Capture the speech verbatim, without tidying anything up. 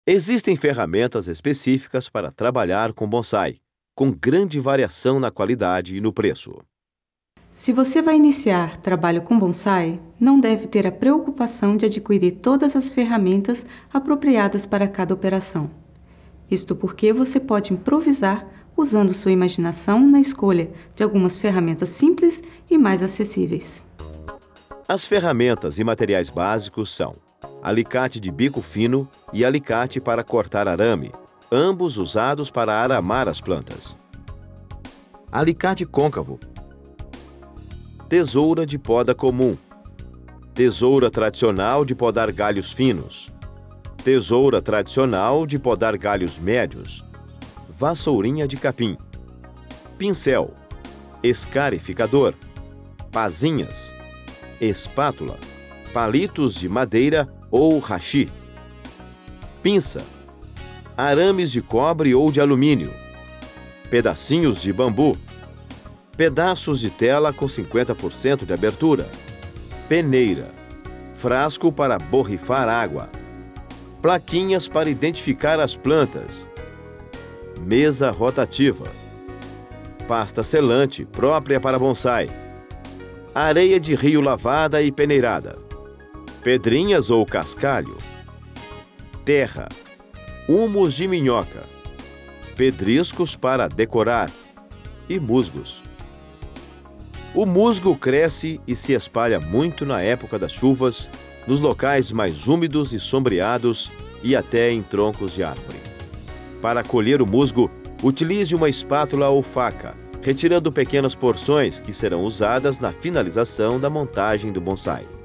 Existem ferramentas específicas para trabalhar com bonsai, com grande variação na qualidade e no preço. Se você vai iniciar trabalho com bonsai, não deve ter a preocupação de adquirir todas as ferramentas apropriadas para cada operação. Isto porque você pode improvisar usando sua imaginação na escolha de algumas ferramentas simples e mais acessíveis. As ferramentas e materiais básicos são alicate de bico fino e alicate para cortar arame, ambos usados para aramar as plantas. Alicate côncavo. Tesoura de poda comum. Tesoura tradicional de podar galhos finos. Tesoura tradicional de podar galhos médios. Vassourinha de capim. Pincel. Escarificador. Pazinhas. Espátula. Palitos de madeira ou hashi. Pinça. Arames de cobre ou de alumínio. Pedacinhos de bambu. Pedaços de tela com cinquenta por cento de abertura. Peneira. Frasco para borrifar água. Plaquinhas para identificar as plantas. Mesa rotativa. Pasta selante própria para bonsai. Areia de rio lavada e peneirada. Pedrinhas ou cascalho. Terra. Humus de minhoca. Pedriscos para decorar. E musgos. O musgo cresce e se espalha muito na época das chuvas, nos locais mais úmidos e sombreados e até em troncos de árvore. Para colher o musgo, utilize uma espátula ou faca, retirando pequenas porções que serão usadas na finalização da montagem do bonsai.